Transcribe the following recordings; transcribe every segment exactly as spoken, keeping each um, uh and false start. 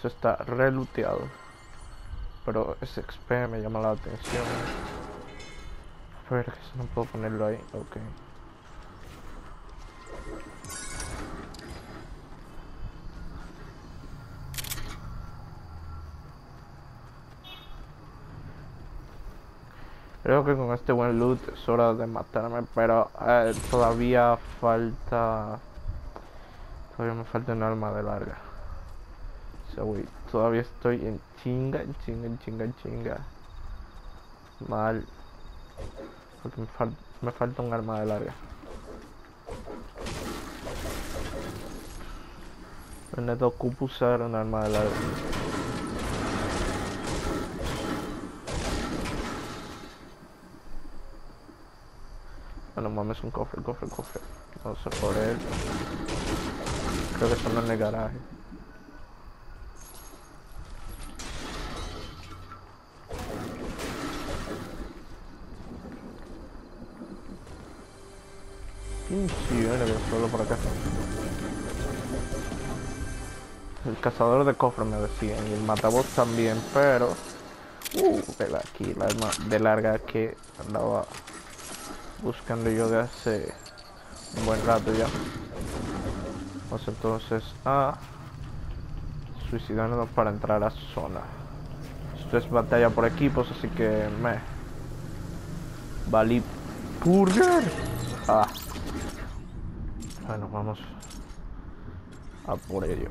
Esto está reluteado. Pero ese X P me llama la atención. A ver, que si no puedo ponerlo ahí. Ok. Creo que con este buen loot es hora de matarme, pero eh, todavía falta... Todavía me falta un arma de larga. O sea, güey, todavía estoy en chinga, en chinga, en chinga, en chinga. Mal. Porque me, fal me falta un arma de larga. Me ocupo usar un arma de larga. Bueno, mames, un cofre, cofre, cofre. Vamos a por él. Creo que están en el garaje. Pinche, era que solo por acá. El cazador de cofres me decían, y el matabot también, pero... Uh, vela aquí, la arma de larga que andaba buscando yo de hace un buen rato ya. Vamos entonces a suicidarnos para entrar a zona. Esto es batalla por equipos, así que me... Valí burger. Ah. Bueno, vamos a por ello.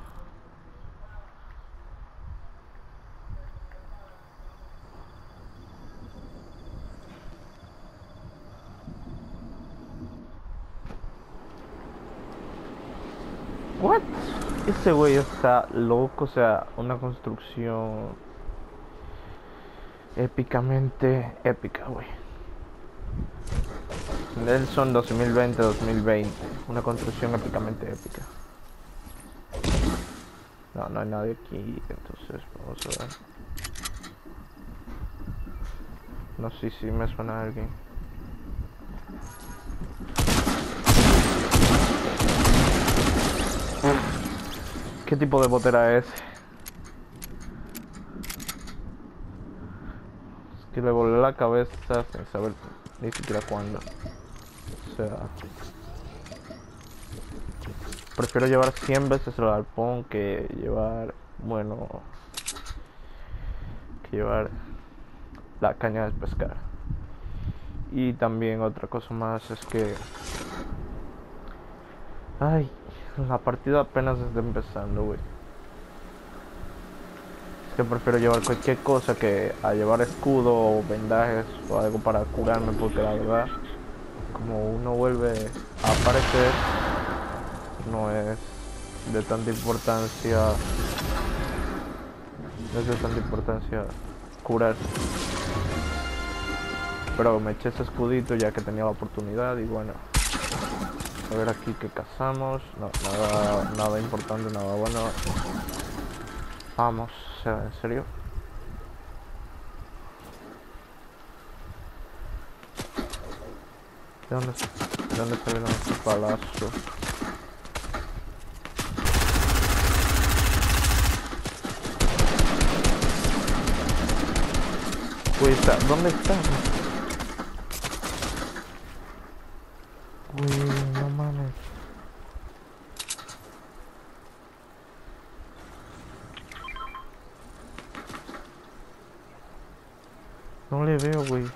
What? Ese güey está loco, o sea, una construcción épicamente épica, güey. Nelson dos mil veinte dos mil veinte, una construcción épicamente épica. No, no hay nadie aquí, entonces vamos a ver. No sé si me suena a alguien. ¿Qué tipo de botera es? Es que le volé la cabeza sin saber ni siquiera cuándo. O sea... Prefiero llevar cien veces el arpón que llevar... Bueno... Que llevar... La caña de pescar. Y también otra cosa más es que... Ay... La partida apenas está empezando, güey. Es que prefiero llevar cualquier cosa que a llevar escudo o vendajes o algo para curarme, porque la verdad, como uno vuelve a aparecer, no es de tanta importancia, no es de tanta importancia curar. Pero me eché ese escudito ya que tenía la oportunidad y bueno. A ver aquí que cazamos. No, nada, nada importante, nada bueno. Vamos, o sea, en serio. ¿De dónde, de dónde salieron estos palazos? Uy, ¿dónde está? Uy, no mames. No le veo, güey.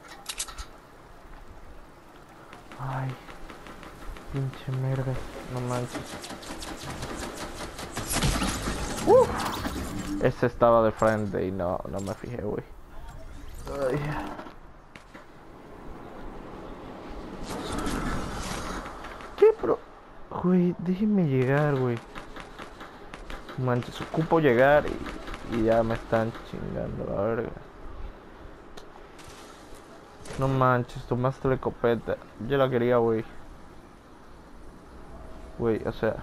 Ay, pinche merda, no manches. Uf. Ese estaba de frente y no, no me fijé, güey. Ay. ¿Qué, bro? Güey, déjenme llegar, güey. Manches, ocupo llegar y, y ya me están chingando la verga. No manches, tomaste la escopeta. Yo la quería, güey. Güey, o sea.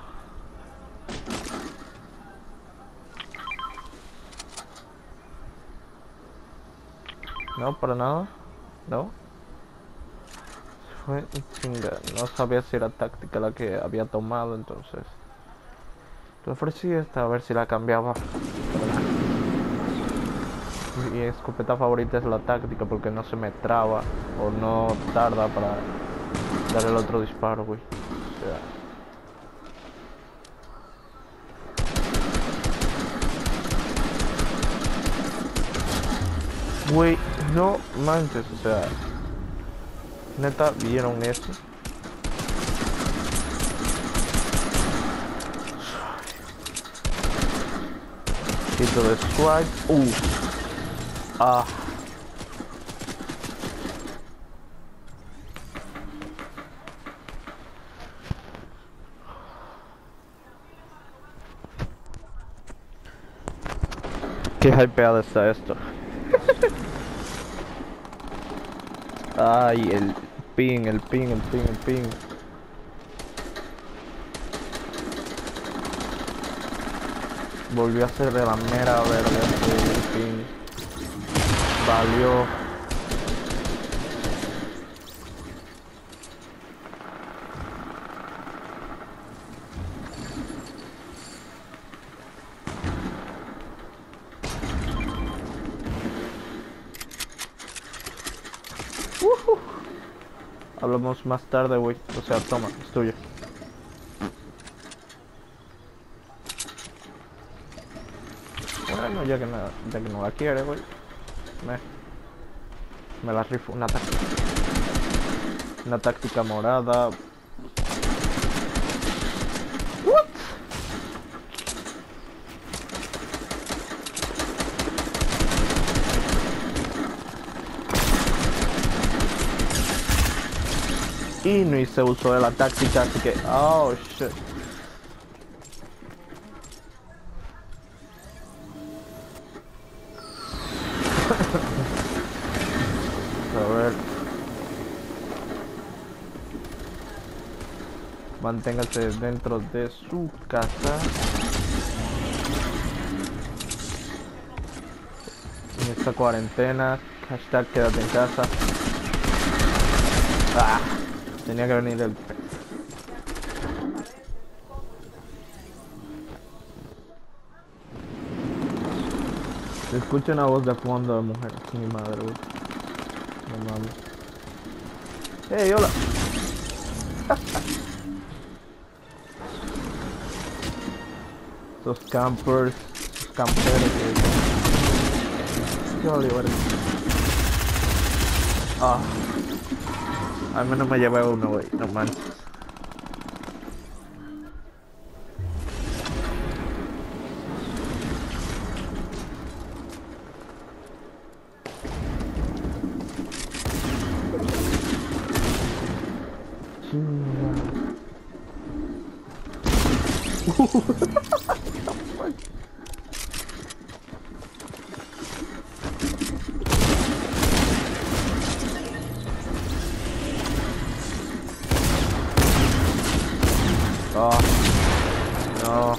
No, para nada. No. Fue chinga. No sabía si era táctica la que había tomado, entonces. Le ofrecí esta a ver si la cambiaba. Mi escopeta favorita es la táctica porque no se me traba o no tarda para dar el otro disparo, güey. O sea... Güey, no manches, o sea... Neta, ¿vieron eso? Quito de swag. Uh. Ah. Qué hypeado está esto. Ay, el ping, el ping, el ping, el ping. Volvió a ser de la mera verde el ping. Valió. Uh-huh. Hablamos más tarde, güey. O sea, toma, es tuyo. Bueno, ya que no, ya que no la quiere, güey. Me, me la rifo. Una táctica. Una táctica morada. What? Y no hice uso de la táctica, así que... Oh, shit. A ver. Manténgase dentro de su casa. En esta cuarentena. Hashtag quédate en casa. Ah, tenía que venir el... Se escucha una voz de fondo de mujer. Mi madre, güey. No mames. Hey, hola. Esos campers, esos camperos que... Qué Oliver. Ah. Al menos me llevé uno, güey. No manches. Oh, no.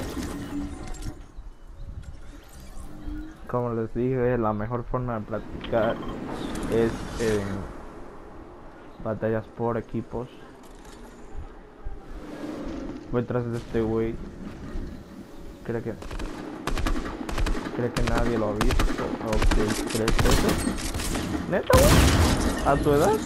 Como les dije, la mejor forma de practicar es en batallas por equipos. Voy tras de este güey. Creo que... Creo que nadie lo ha visto. Ok, ¿crees eso? ¿Neta, güey? ¿A tu edad?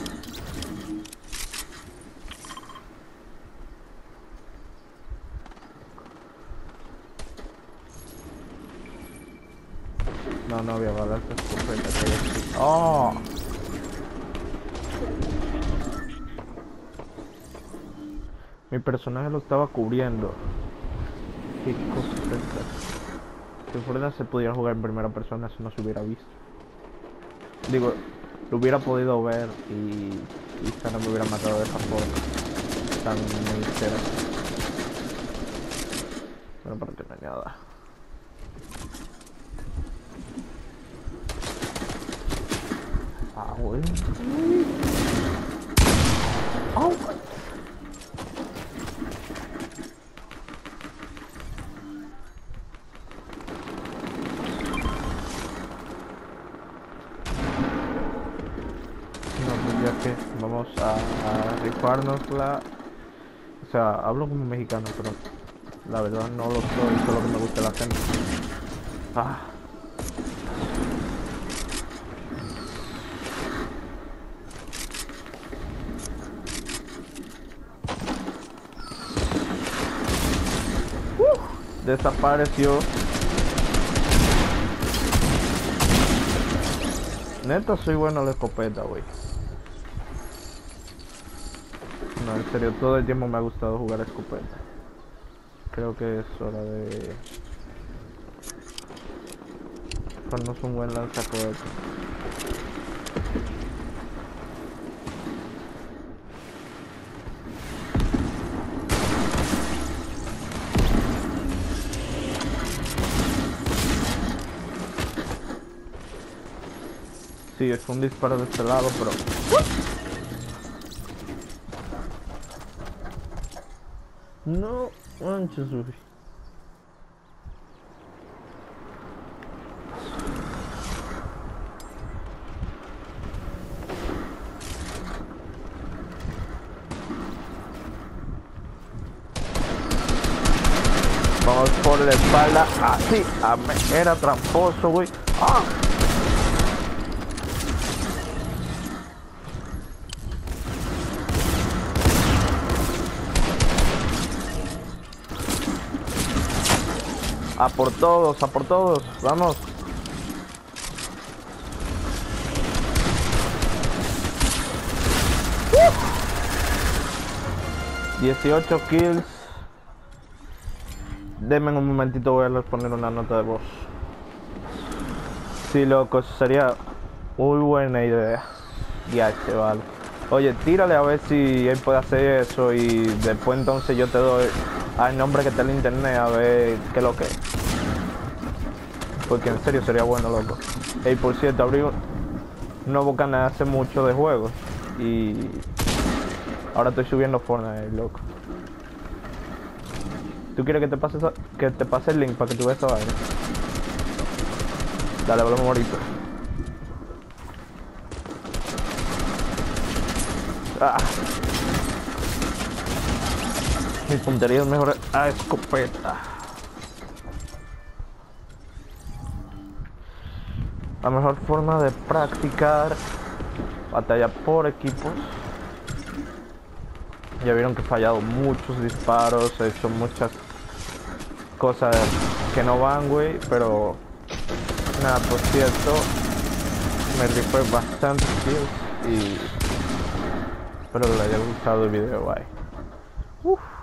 No, no había balas de escopeta que hay aquí. ¡Oh! Mi personaje lo estaba cubriendo. ¿Qué cosa es esta? Si fuera se pudiera jugar en primera persona, eso no se hubiera visto. Digo, lo hubiera podido ver y quizá no me hubiera matado de esa forma tan ligera. Bueno, para que no hay nada. Ah, güey. Oh, que vamos a, a rifárnosla. O sea, hablo como mexicano, pero La verdad no lo soy, solo que me gusta la gente. Ah. Uh, desapareció. Neta, soy bueno a la escopeta, güey. No, en serio, todo el tiempo me ha gustado jugar a escopeta. Creo que es hora de... ponernos un buen lanzacohetes. Sí, es un disparo de este lado, pero... No manches, güey. Vamos por la espalda, así, ah, era tramposo, güey. ¡Ah! A por todos, a por todos, vamos. ¡Uh! dieciocho kills. Denme un momentito, voy a responder una nota de voz. Sí, loco, eso sería muy buena idea. Ya, chaval. Oye, tírale a ver si él puede hacer eso y después entonces yo te doy al nombre que está en internet a ver qué es lo que es. Porque en serio sería bueno, loco. Y por cierto, abrí un nuevo canal hace mucho de juegos y ahora estoy subiendo Fortnite, loco. ¿Tú quieres que te pase esa, que te pase el link para que tú veas esa vaina? Dale, hablamos ahorita. Ah. Mi puntería es mejor a escopeta. La mejor forma de practicar batalla por equipos. Ya vieron que he fallado muchos disparos, he hecho muchas cosas que no van, güey, pero nada, por cierto, me rifé bastantes kills y espero que les haya gustado el video, bye. Uf.